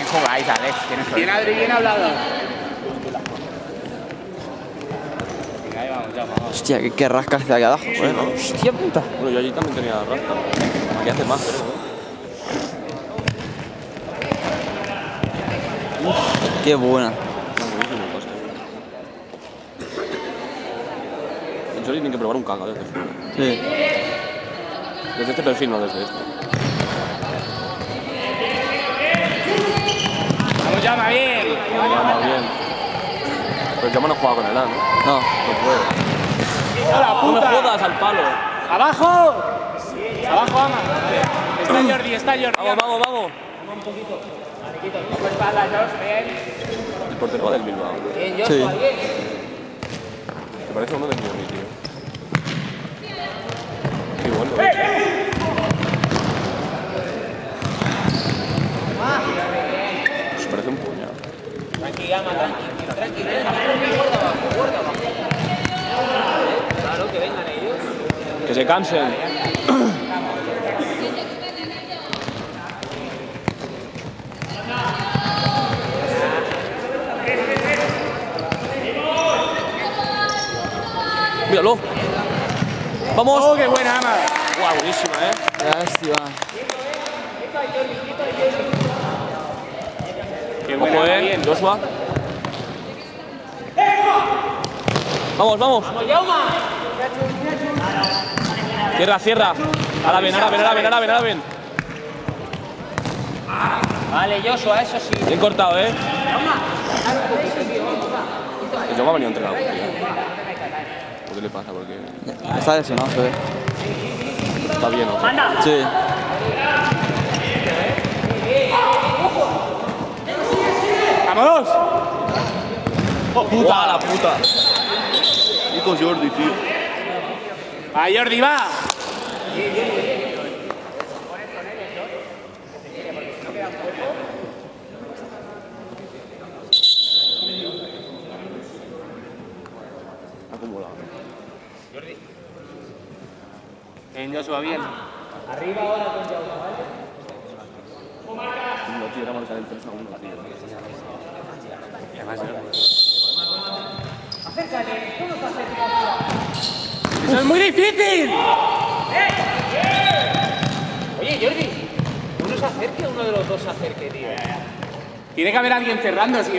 jugáis, Alex. ¿Quién Adri? ¿Quién ha hablado? Venga, ahí vamos, ya vamos. Hostia, qué rascas de aquí abajo, ¿no? Hostia puta. Bueno, yo allí también tenía rasca. Aquí hace más, creo. Qué buena. En Chori tienen que probar un caga desde fuera. Sí. Desde este perfil, no desde este. Vamos, llama bien. Llama bien. Pero Llama no juega con el A, ¿no? No. No puede. ¡Hola, ¡No me puta! jodas al palo! ¡Abajo! ¡Abajo, Ama! Está Jordi, está Jordi. ¡Vamos, vamos, vamos! Cojo espalda, Josh, bien. El portero va del Bilbao. Bien, Sí. Joshua, bien. Me parece uno de mi tío. Qué bueno. Se parece un puñado. Tranqui, Ama, tranqui. Guarda abajo. Claro, que vengan ellos. Que se cansen. Míralo. Vamos. ¡Oh, qué buena, Ama! Guau, buenísima, Lástima. ¡Qué Ojo, buena, bien! Joshua. Vamos, vamos. ¡Vamos, Jauma! Cierra, cierra. Ahora ven. Vale, Joshua, eso sí. Bien cortado, El Jaume ha venido entrenado. ¿Por qué le pasa? Porque Está lesionado, se ve. está bien, ¿no? Sí. ¡Vámonos! ¡Oh, ¡Puta, la puta! Nico Jordi, tío. ¡Va, Jordi, va! Acumulado. Bien, Joshua, bien. No quiere marcar el 3 a 1, tío. ¡Eso es muy difícil! Oye, Jordi, uno se acerque o uno de los dos se acerque, tío. Tiene que haber alguien cerrando,